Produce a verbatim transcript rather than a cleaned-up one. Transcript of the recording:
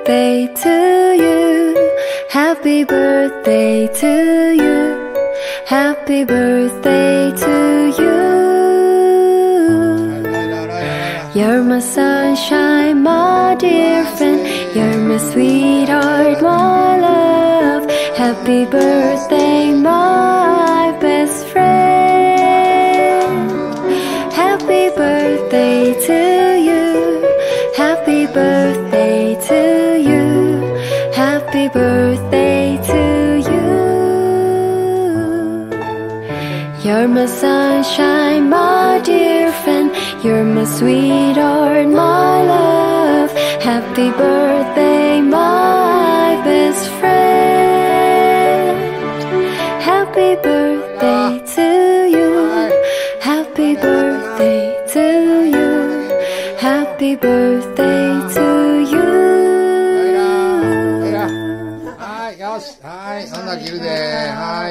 birthday to you. Happy birthday to you. Happy birthday to you. You're my sunshine, my dear friend. You're my sweetheart, my love. Happy birthday, my best friend. Happy birthday to you. Happy birthday to you. Happy birthday to you. You're my sunshine, my dear friend. You're my sweetheart, my love. Happy birthday, my best friend. Happy birthday to you. Happy birthday to you. Happy birthday to you. はい、よし、はい、そんな切るで、はい。